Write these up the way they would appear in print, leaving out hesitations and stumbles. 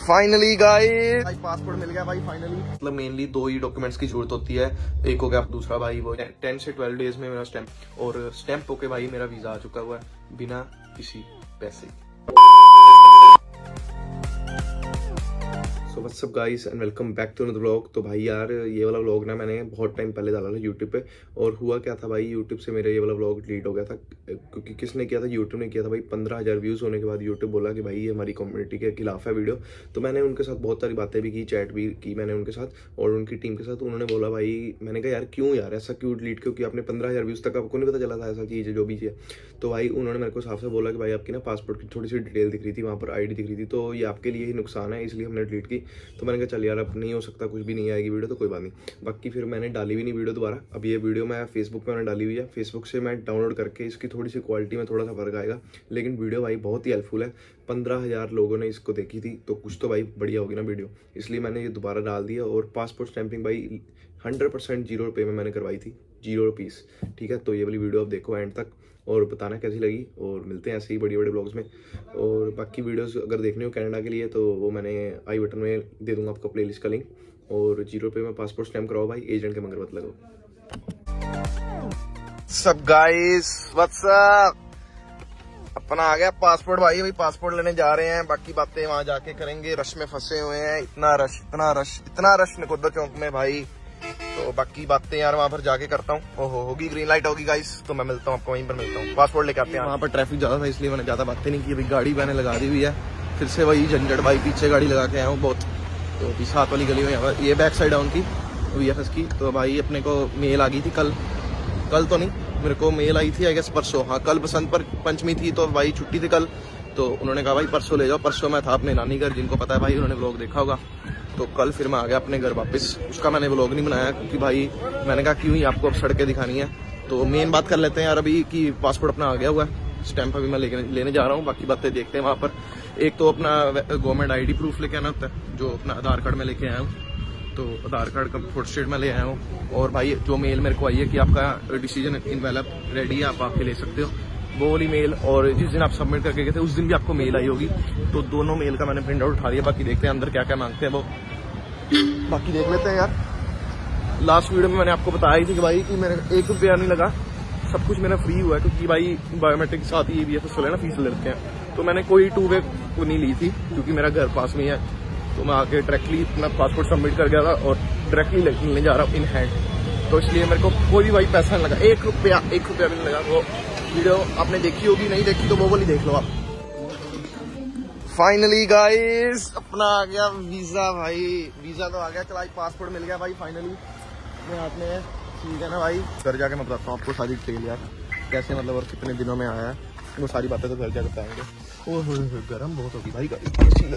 Finally guys भाई passport मिल गया भाई फाइनली। मतलब मेनली 2 ही डॉक्यूमेंट्स की जरूरत होती है, एक हो गया दूसरा भाई वो 10 से 12 डेज में मेरा स्टैंप, और स्टैंप होके भाई मेरा वीजा आ चुका हुआ है बिना किसी पैसे। So what's up guys and welcome back to another vlog. तो भाई यार ये वाला व्लॉग ना मैंने बहुत टाइम पहले डाला था यूट्यूब पे, और हुआ क्या था भाई यूट्यूब से मेरा ये वाला व्लॉग डिलीट हो गया था क्योंकि किसने किया था, यूट्यूब ने किया था भाई। 15,000 व्यूज़ होने के बाद यूट्यूब बोला कि भाई ये हमारी कम्युनिटी के खिलाफ है वीडियो। तो मैंने उनके साथ बहुत सारी बातें भी की, चैट भी की मैंने उनके साथ और उनकी टीम के साथ। उन्होंने बोला भाई, मैंने कहा यार क्यों यार ऐसा क्यों डिलीट, क्योंकि आपने 15,000 व्यूज़ तक आपको नहीं पता चला था ऐसा चीज़ है जो भी है। तो भाई उन्होंने मेरे को साफ से बोला कि भाई आपकी ना पासपोर्ट की थोड़ी सी डिटेल दिख रही थी, वहाँ पर ID दिख रही थी, तो ये आपके लिए ही नुकसान है, इसलिए हमने डिलीट की। तो मैंने कहा चल यार अब नहीं हो सकता, कुछ भी नहीं आएगी वीडियो तो कोई बात नहीं। बाकी फिर मैंने डाली भी नहीं वीडियो दोबारा। अब ये वीडियो मैं फेसबुक पे मैंने डाली हुई है, फेसबुक से मैं डाउनलोड करके इसकी थोड़ी सी क्वालिटी में थोड़ा सा फर्क आएगा, लेकिन वीडियो भाई बहुत ही हेल्पफुल है। 15,000 लोगों ने इसको देखी थी तो कुछ तो भाई बढ़िया होगी ना वीडियो, इसलिए मैंने ये दोबारा डाल दिया। और पासपोर्ट स्टैंपिंग भाई 100% ₹0 में मैंने करवाई थी, ₹0। ठीक है, तो ये वाली वीडियो आप देखो एंड तक और बताना कैसी लगी, और मिलते हैं ऐसे ही बड़े बड़े ब्लॉग्स में। और बाकी वीडियोस अगर देखने हो कनाडा के लिए तो वो मैंने आई बटन में दे दूंगा आपको प्लेलिस्ट का लिंक। और ₹0 में पासपोर्ट स्टैम्प कराओ भाई, एजेंट के मगर मत लगाओ। सब गाइस व्हाट्स अप, अपना आ गया पासपोर्ट भाई, अभी पासपोर्ट लेने जा रहे हैं, बाकी बातें वहां जाके करेंगे। रश में फंसे हुए हैं, इतना रश नकोदा चौक में भाई। तो बाकी बातें यार वहां पर जाके करता हूँ। ओहो होगी ग्रीन लाइट होगी गाइस, तो मैं मिलता हूँ आपको वहीं पर मिलता हूँ। पासपोर्ट लेके आते हैं। वहां पर ट्रैफिक ज्यादा था इसलिए मैंने ज्यादा बातें नहीं की। अभी गाड़ी मैंने लगा दी हुई है, फिर से वही झंझट भाई, पीछे गाड़ी लगा के आया हूँ बहुत। तो अभी साथ वाली गली में ये बैक साइड है उनकी VFS की। तो भाई अपने को मेल आ गई थी कल तो नहीं, मेरे को मेल आई थी आई गेस परसों। हाँ कल बसंत पंचमी थी तो भाई छुट्टी थी कल, तो उन्होंने कहा भाई परसों ले जाओ। परसों मैं था अपने नानी घर, जिनको पता है भाई उन्होंने व्लॉग देखा होगा। तो कल फिर मैं आ गया अपने घर वापस। उसका मैंने व्लॉग नहीं बनाया क्योंकि भाई मैंने कहा क्यों ही आपको अब सड़कें दिखानी है। तो मेन बात कर लेते हैं यार अभी कि पासपोर्ट अपना आ गया हुआ है, स्टैंप अभी मैं लेने जा रहा हूँ। बाकी बातें देखते हैं वहाँ पर। एक तो अपना गवर्नमेंट ID प्रूफ लेके आना होता है, जो अपना आधार कार्ड में लेके आया हूँ, तो आधार कार्ड का फोटोस्टेट में ले आया हूँ। और भाई जो मेल मेरे को आई है कि आपका डिसीजन इनवेलप रेडी है, आप आके ले सकते हो, वो वाली मेल। और जिस दिन आप सबमिट करके गए थे उस दिन भी आपको मेल आई होगी। तो दोनों मेल का मैंने प्रिंट आउट उठा लिया। बाकी देखते हैं अंदर क्या क्या मांगते हैं वो, बाकी देख लेते हैं यार। लास्ट वीडियो में मैंने आपको बताया ही थी कि भाई कि मेरे ₹1 नहीं लगा, सब कुछ मेरा फ्री हुआ है क्योंकि भाई बायोमेट्रिक के साथ ही VFS वाले ना फीस लेते हैं। तो मैंने कोई 2 वे को नहीं ली थी क्योंकि मेरा घर पास में है, तो मैं आके डायरेक्टली अपना पासपोर्ट सबमिट कर गया था और डायरेक्टली लेने जा रहा हूँ इन हैंड। तो इसलिए मेरे को कोई भी भाई पैसा नहीं लगा, ₹1 भी नहीं लगा। वो वीडियो आपने देखी होगी, नहीं देखी तो वो वाली देख लो आप। फाइनली गाइस अपना आ गया वीजा भाई, वीजा तो आ गया, चला पासपोर्ट मिल गया भाई फाइनली अपने हाथ में। ठीक है ना भाई, घर जाके मैं बताता हूँ आपको सारी डिटेल यार, कैसे मतलब और कितने दिनों में आया है, वो सारी बातें तो घर जाके बताएंगे। ओह गर्म बहुत होगी भाई गाड़ी,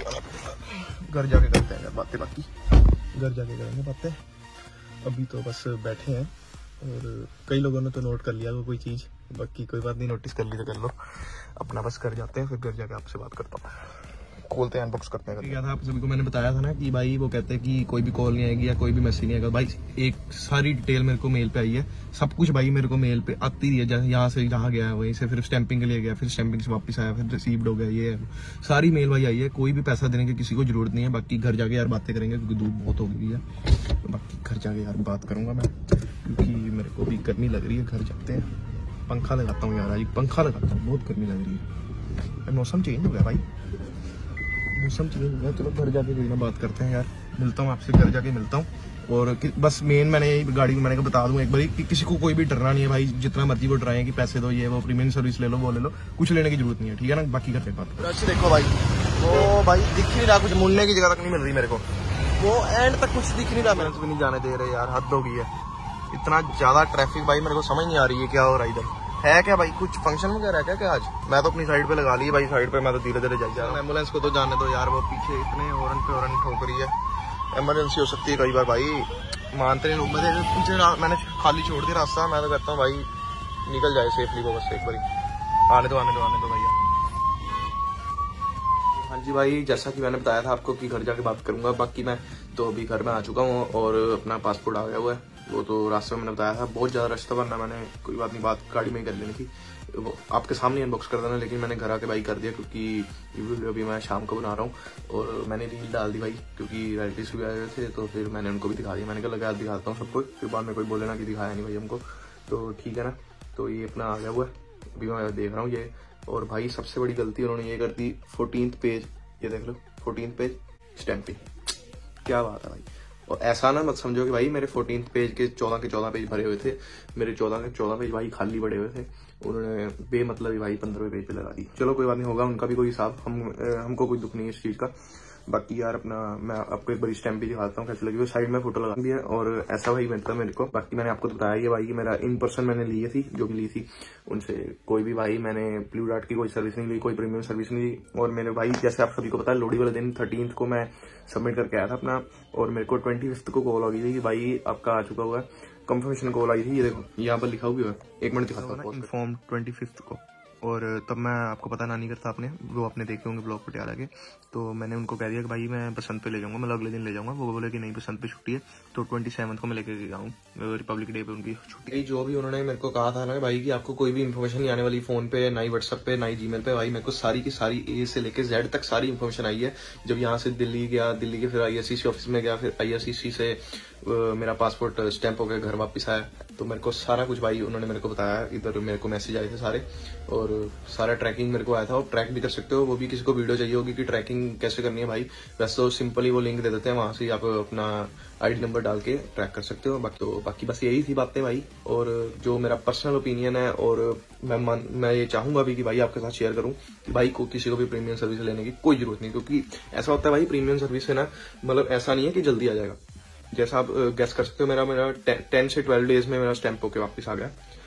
घर जाके करते हैं यार बातें, बाकी घर जाके करेंगे बातें। अभी तो बस बैठे हैं और कई लोगों ने तो नोट कर लिया वो कोई चीज़, बाकी कोई बात नहीं, नोटिस कर ली तो कर लो। अपना बस घर जाते हैं, फिर घर जाके आपसे बात करता हूँ, खोलते हैं अनबॉक्स करते हैं। क्या था आप सभी को मैंने बताया था ना कि भाई वो कहते हैं कि कोई भी कॉल नहीं आएगी या कोई भी मैसेज नहीं आएगा। भाई एक सारी डिटेल मेरे को मेल पे आई है, सब कुछ भाई मेरे को मेल पे आती रही है। यहाँ से जहाँ गया है वहीं से फिर स्टैंपिंग के लिए गया, फिर स्टैंपिंग से वापस आया, फिर रिसीव्ड हो गया, ये सारी मेल भाई आई है। कोई भी पैसा देने की किसी को जरूरत नहीं है। बाकी घर जाके यार बातें करेंगे क्योंकि धूप बहुत हो गई है, तो बाकी घर जाके यार बात करूंगा मैं क्योंकि मेरे को भी गर्मी लग रही है। घर जाते हैं, पंखा लगाता हूँ यार, आज पंखा लगाता हूँ, बहुत गर्मी लग रही है। मौसम चेंज हो गया भाई, मौसम चेंज हो गया। चलो घर जाके कोई ना बात करते हैं यार, मिलता हूँ आपसे, घर जाके मिलता हूँ। और बस मेन मैंने गाड़ी मैंने बता दूं एक बार कि किसी को कोई भी डरना नहीं है भाई, जितना मर्जी वो डराएं कि पैसे दो, ये वो प्रीमियम सर्विस ले लो, वो ले लो, कुछ लेने की जरूरत नहीं है। ठीक है ना, बाकी करते हैं बात। रश देखो भाई, वो भाई दिख नहीं रहा, कुछ मुड़ने की जगह तक नहीं मिल रही मेरे को, वो एंड तक कुछ दिख नहीं रहा, मेरे भी नहीं जाने दे रहे यार, हद हो गई है। इतना ज्यादा ट्रैफिक भाई, मेरे को समझ नहीं आ रही है क्या हो रहा है इधर। है क्या भाई, कुछ फंक्शन वगैरह है क्या आज? मैं तो अपनी साइड पे लगा ली भाई, साइड पे मैं तो धीरे धीरे जा रहा हूँ। एम्बुलेंस को तो जाने दो यार, वो पीछे इतने हॉर्न पे हॉर्न ठोक रही है, इमरजेंसी हो सकती है कई बार भाई, मानते नहीं लोग। मैंने खाली छोड़ दिया रास्ता, मैं तो कहता हूँ भाई निकल जाए सेफली वो, बस एक बार आने दो भैया। हाँ जी भाई, जैसा कि मैंने बताया था आपको कि घर जाके बात करूंगा। बाकी मैं तो अभी घर में आ चुका हूँ और अपना पासपोर्ट आ गया हुआ है। वो तो रास्ते में मैंने बताया था बहुत ज़्यादा रश था, वरना मैंने कोई बात नहीं, बात गाड़ी में ही कर लेनी थी। वो आपके सामने अनबॉक्स कर देना, लेकिन मैंने घर आके भाई कर दिया क्योंकि ये वीडियो अभी मैं शाम को बना रहा हूँ और मैंने रील डाल दी भाई क्योंकि रिलेटिव्स भी आए हुए थे, तो फिर मैंने उनको भी दिखा दिया। मैंने कहा लगा दिखाता हूँ सबको, फिर बाद में कोई बोले ना कि दिखाया नहीं भाई हमको, तो ठीक है ना। तो ये अपना आ गया हुआ है, अभी मैं देख रहा हूँ ये। और भाई सबसे बड़ी गलती उन्होंने ये कर दी, 14th पेज, ये देख लो 14th पेज स्टैंपिंग, क्या बात है भाई। और ऐसा ना मत समझो कि भाई मेरे 14th पेज के 14 पेज भरे हुए थे, मेरे 14 पेज भाई खाली पड़े हुए थे, उन्होंने बेमतलब ही भाई 15वें पेज पे लगा दी। चलो कोई बात नहीं, होगा उनका भी कोई हिसाब, हमको कोई दुख नहीं है इस चीज का। बाकी यार अपना मैं आपको एक बार स्टैम्प भी दिखाता हूँ कैसे लगी हुई, साइड में फोटो लगा दी है। और ऐसा भाई मिलता मेरे को, बाकी मैंने आपको तो बताया ही भाई कि मेरा इन पर्सन मैंने ली थी, जो भी ली थी उनसे कोई भी भाई मैंने ब्लू डार्ट की कोई सर्विस नहीं ली, कोई प्रीमियम सर्विस नहीं ली। और मेरे भाई जैसे आप सभी को पता है लोहड़ी वाले दिन 13th को मैं सबमिट करके आया था अपना, और मेरे को 25th को कॉल आ गई थी कि भाई आपका आ चुका हुआ है, कंफर्मेशन कॉल आई थी। ये देखो यहाँ पर लिखा हुआ है, 1 मिनट दिखाता हूँ, इन्फॉर्म 25th को। और तब मैं आपको पता ना नहीं करता, आपने वो अपने देखे होंगे ब्लॉग पटियाला के, तो मैंने उनको कह दिया कि भाई मैं बसंत पे ले जाऊंगा, मतलब अगले दिन ले जाऊंगा। वो बोले कि नहीं बसंत पे छुट्टी है, तो 27 को मैं लेके गया हूँ, रिपब्लिक डे पे उनकी छुट्टी। जो भी उन्होंने मेरे को कहा था ना भाई कि आपको कोई भी इन्फॉर्मेशन नहीं आने वाली फोन पे, ना ही व्हाट्सएप पे, ना ही जीमेल पे, भाई मेरे को सारी की सारी ए से लेके जेड तक सारी इन्फॉर्मेशन आई है। जब यहाँ से दिल्ली गया, दिल्ली के फिर IRCC ऑफिस में गया, फिर IRCC से मेरा पासपोर्ट स्टैंप हो गया, घर वापस आया, तो मेरे को सारा कुछ भाई उन्होंने मेरे को बताया। इधर मेरे को मैसेज आए थे सारे, और सारा ट्रैकिंग मेरे को आया था। और ट्रैक भी कर सकते हो, वो भी किसी को वीडियो चाहिए होगी कि ट्रैकिंग कैसे करनी है भाई, वैसे तो सिंपली वो लिंक दे देते हैं, वहां से आप अपना ID नंबर डाल के ट्रैक कर सकते हो। बाकी बस यही थी बातें भाई, और जो मेरा पर्सनल ओपिनियन है, और मैं ये चाहूंगा भी कि भाई आपके साथ शेयर करूं कि भाई को किसी को भी प्रीमियम सर्विस लेने की कोई जरूरत नहीं, क्योंकि ऐसा होता है भाई प्रीमियम सर्विस है ना, मतलब ऐसा नहीं है कि जल्दी आ जाएगा। जैसा आप गेस कर सकते हो, मेरा 10 से 12 डेज में मेरा स्टैंप होके वापस आ गया।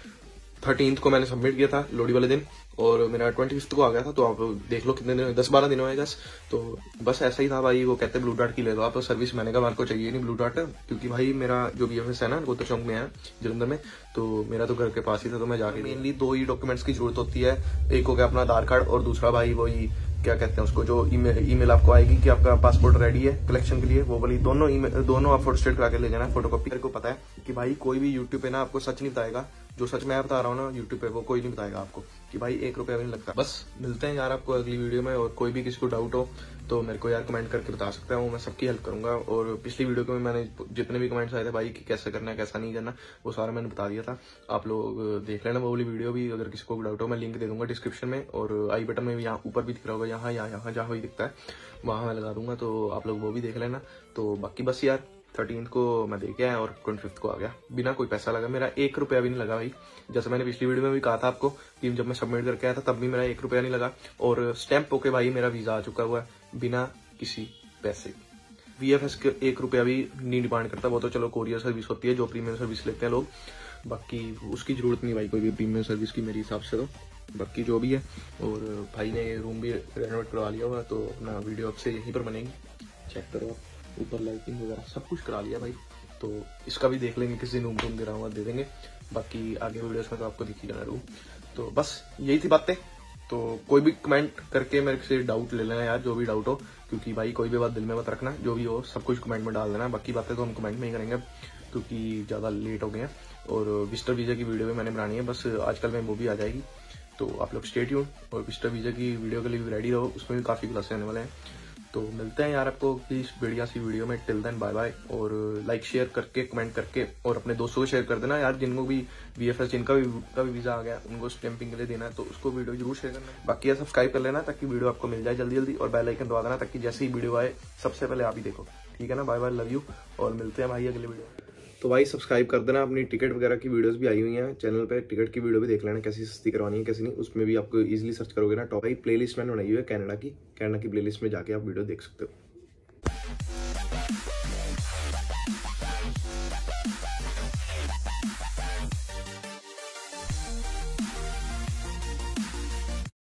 13th को मैंने सबमिट किया था लोहड़ी वाले दिन, और मेरा 25th को आ गया था। तो आप देख लो कितने दिन, 10-12 दिन हुए बस। तो बस ऐसा ही था भाई, वो कहते ब्लू डार्ट की ले लो आप सर्विस, मैंने कहा मेरे को चाहिए नहीं ब्लू डार्ट, क्योंकि भाई मेरा जो BFS है ना गोतर चौक में है जलंधर में, तो मेरा तो घर के पास ही था, तो मैं जाके मेनली 2 ही डॉक्यूमेंट्स की जरूरत होती है, एक हो गया अपना आधार कार्ड, और दूसरा भाई वही क्या कहते हैं उसको, जो ईमेल आपको आएगी कि आपका पासपोर्ट रेडी है कलेक्शन के लिए, वो वाली दोनों आप फोटो स्टेट करा के ले जाना, फोटोकॉपी। मेरे को पता है कि भाई कोई भी यूट्यूब पे ना आपको सच नहीं बताएगा, जो सच मैं बता रहा हूँ ना यूट्यूब पे, वो कोई नहीं बताएगा आपको कि भाई 1 रुपया भी नहीं लगता। बस मिलते हैं यार आपको अगली वीडियो में, और कोई भी किसी को डाउट हो तो मेरे को यार कमेंट करके बता सकता हूँ, मैं सबकी हेल्प करूंगा। और पिछली वीडियो को मैंने जितने भी कमेंट्स आए थे भाई कि कैसे करना है कैसा नहीं करना, वो सारा मैंने बता दिया था, आप लोग देख लेना वो वाली वीडियो भी। अगर किसी को डाउट हो मैं लिंक दे दूंगा डिस्क्रिप्शन में, और आई बटन में भी यहाँ ऊपर भी दिख रहा होगा, यहाँ जहाँ भी दिखता है वहां मैं लगा दूंगा, तो आप लोग वो भी देख लेना। तो बाकी बस यार 13th को मैं देख आया और 25th को आ गया, बिना कोई पैसा लगा, मेरा 1 रुपया भी नहीं लगा भाई। जैसे मैंने पिछली वीडियो में भी कहा था आपको कि जब मैं सबमिट करके आया था तब भी मेरा 1 रुपया नहीं लगा, और स्टैंप होके भाई मेरा वीजा आ चुका हुआ है बिना किसी पैसे। VFS के 1 रुपया भी नहीं डिमांड करता, वो तो चलो कोरियर सर्विस होती है जो प्रीमियम सर्विस लेते हैं लोग, बाकी उसकी जरूरत नहीं भाई कोई भी प्रीमियम सर्विस की मेरे हिसाब से। तो बाकी जो भी है, और भाई ने रूम भी रेनोवेट करवा लिया हुआ, तो अपना वीडियो अब से यहीं पर बनेगी, चेक करो ऊपर लाइटिंग वगैरह सब कुछ करा लिया भाई। तो इसका भी देख लेंगे, किसी रूम दे रहा हूँ दे देंगे, बाकी आगे वीडियोस में तो आपको दिख ही जाना रूम। तो बस यही थी बातें। तो कोई भी कमेंट करके मेरे से डाउट ले लेना यार, जो भी डाउट हो, क्योंकि भाई कोई भी बात दिल में मत रखना, जो भी हो सब कुछ कमेंट में डाल देना। बाकी बातें तो हम कमेंट में ही करेंगे क्योंकि ज़्यादा लेट हो गए हैं, और विजिटर वीजा की वीडियो भी मैंने बनानी है, बस आजकल में वो भी आ जाएगी, तो आप लोग स्टे ट्यून। और विजिटर वीजा की वीडियो के लिए भी रेडी रहो, उसमें भी काफ़ी क्लासे आने वाले हैं। तो मिलते हैं यार आपको इस बढ़िया सी वीडियो में, टिल देन बाय बाय। और लाइक शेयर करके कमेंट करके और अपने दोस्तों को शेयर कर देना यार, जिनको भी VFS जिनका भी वीजा आ गया उनको स्टैंपिंग के लिए देना है, तो उसको वीडियो जरूर शेयर करना। बाकी यार सब्सक्राइब कर लेना ताकि वीडियो आपको मिल जाए जल्दी जल्दी, और बेल आइकन दबा देना ताकि जैसे ही वीडियो आए सबसे पहले आप ही देखो, ठीक है ना। बाय बाय, लव यू, और मिलते हैं भाई अगले वीडियो। तो भाई सब्सक्राइब कर देना, अपनी टिकट वगैरह की वीडियोस भी आई हुई हैं चैनल पे, टिकट की वीडियो भी देख लेना कैसी सस्ती करवानी है कैसी नहीं, उसमें भी आपको इजीली सर्च करोगे ना, टॉप भाई प्लेलिस्ट मैंने बनाई हुई है कनाडा की प्लेलिस्ट में जाके आप वीडियो देख सकते हो।